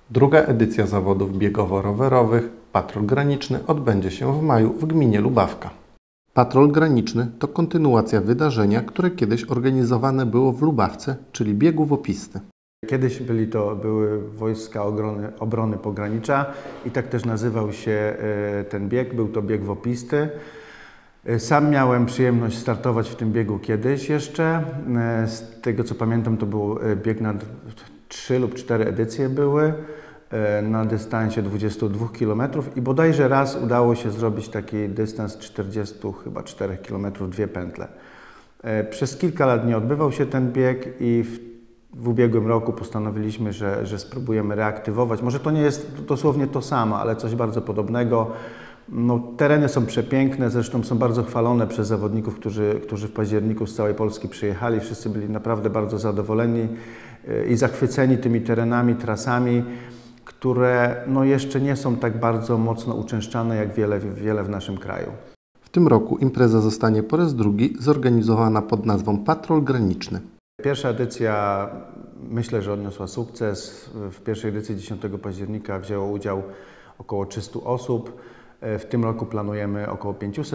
Druga edycja zawodów biegowo-rowerowych Patrol Graniczny odbędzie się w maju w gminie Lubawka. Patrol Graniczny to kontynuacja wydarzenia, które kiedyś organizowane było w Lubawce, czyli biegu wopisty. Kiedyś były Wojska Obrony Pogranicza i tak też nazywał się ten bieg. Był to bieg wopisty. Sam miałem przyjemność startować w tym biegu kiedyś jeszcze. Z tego co pamiętam, to był bieg na 3 lub 4 edycje były na dystansie 22 km i bodajże raz udało się zrobić taki dystans 44 km, 2 pętle. Przez kilka lat nie odbywał się ten bieg i w ubiegłym roku postanowiliśmy, że spróbujemy reaktywować. Może to nie jest dosłownie to samo, ale coś bardzo podobnego. No, tereny są przepiękne, zresztą są bardzo chwalone przez zawodników, którzy w październiku z całej Polski przyjechali. Wszyscy byli naprawdę bardzo zadowoleni i zachwyceni tymi terenami, trasami, które no, jeszcze nie są tak bardzo mocno uczęszczane jak wiele w naszym kraju. W tym roku impreza zostanie po raz drugi zorganizowana pod nazwą Patrol Graniczny. Pierwsza edycja myślę, że odniosła sukces. W pierwszej edycji 10 października wzięło udział około 300 osób. W tym roku planujemy około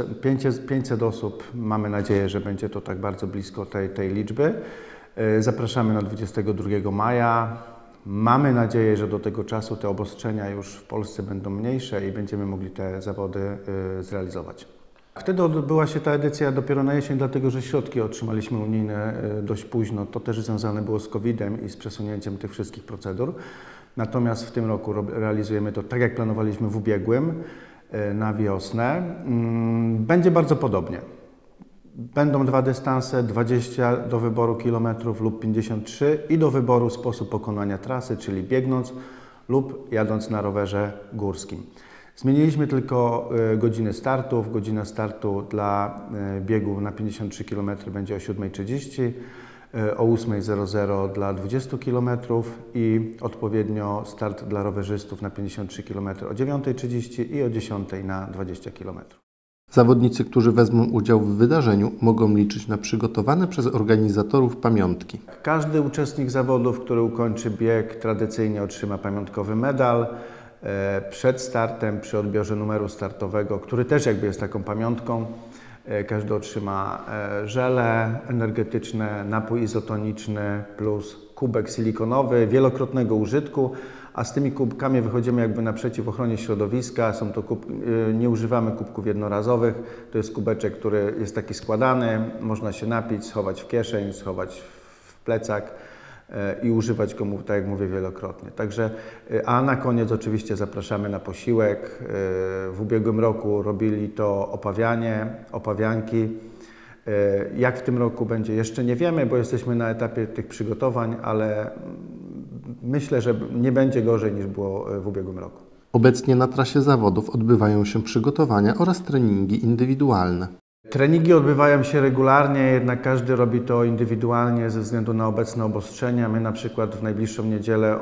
500 osób. Mamy nadzieję, że będzie to tak bardzo blisko tej liczby. Zapraszamy na 22 maja. Mamy nadzieję, że do tego czasu te obostrzenia już w Polsce będą mniejsze i będziemy mogli te zawody zrealizować. Wtedy odbyła się ta edycja dopiero na jesień, dlatego że środki otrzymaliśmy unijne dość późno. To też związane było z COVID-em i z przesunięciem tych wszystkich procedur. Natomiast w tym roku realizujemy to tak, jak planowaliśmy w ubiegłym, na wiosnę. Będzie bardzo podobnie. Będą 2 dystanse, 20 do wyboru kilometrów lub 53 i do wyboru sposób pokonania trasy, czyli biegnąc lub jadąc na rowerze górskim. Zmieniliśmy tylko godziny startów. Godzina startu dla biegu na 53 km będzie o 7:30, o 8:00 dla 20 km i odpowiednio start dla rowerzystów na 53 km o 9:30 i o 10:00 na 20 km. Zawodnicy, którzy wezmą udział w wydarzeniu, mogą liczyć na przygotowane przez organizatorów pamiątki. Każdy uczestnik zawodów, który ukończy bieg, tradycyjnie otrzyma pamiątkowy medal. Przed startem, przy odbiorze numeru startowego, który też jakby jest taką pamiątką, każdy otrzyma żele energetyczne, napój izotoniczny plus kubek silikonowy wielokrotnego użytku, a z tymi kubkami wychodzimy jakby naprzeciw ochronie środowiska. Nie używamy kubków jednorazowych, to jest kubeczek, który jest taki składany, można się napić, schować w kieszeń, schować w plecak i używać go, tak jak mówię, wielokrotnie. Także, a na koniec oczywiście zapraszamy na posiłek. W ubiegłym roku robili to opawianki. Jak w tym roku będzie, jeszcze nie wiemy, bo jesteśmy na etapie tych przygotowań, ale myślę, że nie będzie gorzej niż było w ubiegłym roku. Obecnie na trasie zawodów odbywają się przygotowania oraz treningi indywidualne. Treningi odbywają się regularnie, jednak każdy robi to indywidualnie ze względu na obecne obostrzenia. My na przykład w najbliższą niedzielę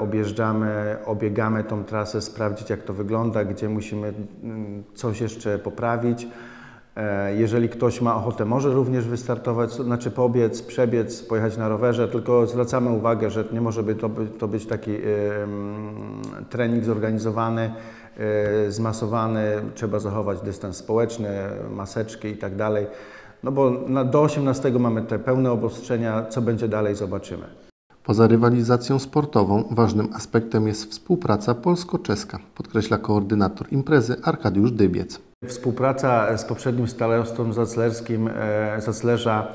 obiegamy tą trasę, sprawdzić jak to wygląda, gdzie musimy coś jeszcze poprawić. Jeżeli ktoś ma ochotę, może również wystartować, znaczy pobiec, przebiec, pojechać na rowerze, tylko zwracamy uwagę, że nie może to być taki trening zorganizowany, zmasowany, trzeba zachować dystans społeczny, maseczki i tak dalej. No bo do 18 mamy te pełne obostrzenia, co będzie dalej zobaczymy. Poza rywalizacją sportową ważnym aspektem jest współpraca polsko-czeska, podkreśla koordynator imprezy Arkadiusz Dybiec. Współpraca z poprzednim starostą zaclerskim Zaclerza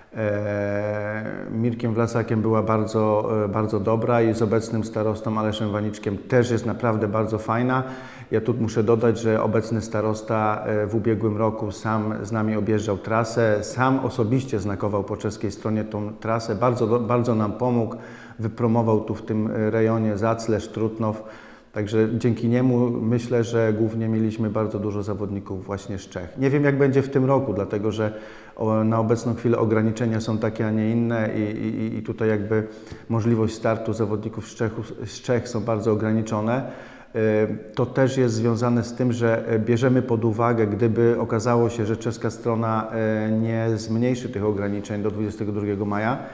Mirkiem Vlasakiem była bardzo dobra i z obecnym starostą Aleszem Waniczkiem też jest naprawdę bardzo fajna. Ja tu muszę dodać, że obecny starosta w ubiegłym roku sam z nami objeżdżał trasę, sam osobiście znakował po czeskiej stronie tą trasę, bardzo nam pomógł, wypromował tu w tym rejonie Zaclerz, Trutnov. Także dzięki niemu myślę, że głównie mieliśmy bardzo dużo zawodników właśnie z Czech. Nie wiem jak będzie w tym roku, dlatego że na obecną chwilę ograniczenia są takie, a nie inne i tutaj jakby możliwość startu zawodników z Czech są bardzo ograniczone. To też jest związane z tym, że bierzemy pod uwagę, gdyby okazało się, że czeska strona nie zmniejszy tych ograniczeń do 22 maja,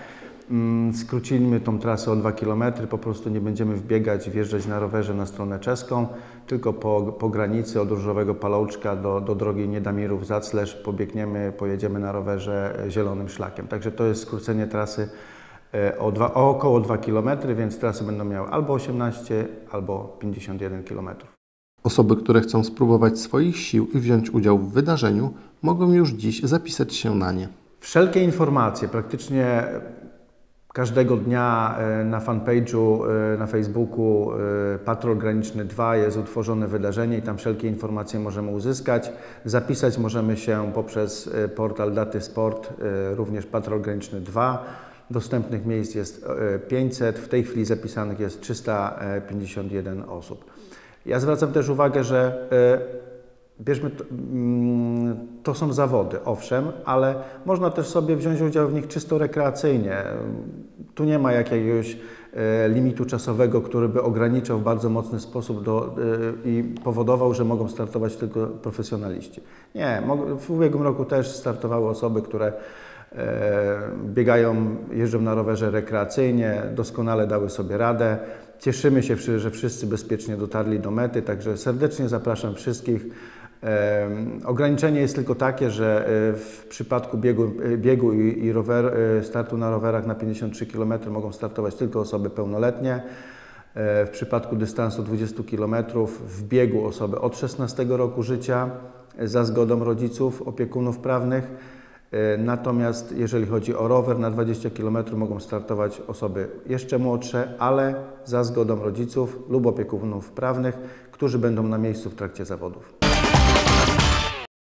Skrócimy tą trasę o 2 km, po prostu nie będziemy wbiegać, wjeżdżać na rowerze na stronę czeską, tylko po granicy od Różowego Palouczka do drogi Niedamirów-Zaclerz pojedziemy na rowerze zielonym szlakiem. Także to jest skrócenie trasy o około 2 km, więc trasy będą miały albo 18, albo 51 km. Osoby, które chcą spróbować swoich sił i wziąć udział w wydarzeniu, mogą już dziś zapisać się na nie. Wszelkie informacje, praktycznie każdego dnia na fanpage'u, na Facebooku Patrol Graniczny 2 jest utworzone wydarzenie i tam wszelkie informacje możemy uzyskać. Zapisać możemy się poprzez portal Daty Sport, również Patrol Graniczny 2. Dostępnych miejsc jest 500, w tej chwili zapisanych jest 351 osób. Ja zwracam też uwagę, że bierzmy to są zawody, owszem, ale można też sobie wziąć udział w nich czysto rekreacyjnie. Tu nie ma jakiegoś limitu czasowego, który by ograniczał w bardzo mocny sposób i powodował, że mogą startować tylko profesjonaliści. Nie, w ubiegłym roku też startowały osoby, które biegają, jeżdżą na rowerze rekreacyjnie, doskonale dały sobie radę. Cieszymy się, że wszyscy bezpiecznie dotarli do mety, także serdecznie zapraszam wszystkich. Ograniczenie jest tylko takie, że w przypadku biegu i startu na rowerach na 53 km mogą startować tylko osoby pełnoletnie. W przypadku dystansu 20 km w biegu osoby od 16 roku życia za zgodą rodziców, opiekunów prawnych. Natomiast jeżeli chodzi o rower na 20 km mogą startować osoby jeszcze młodsze, ale za zgodą rodziców lub opiekunów prawnych, którzy będą na miejscu w trakcie zawodów.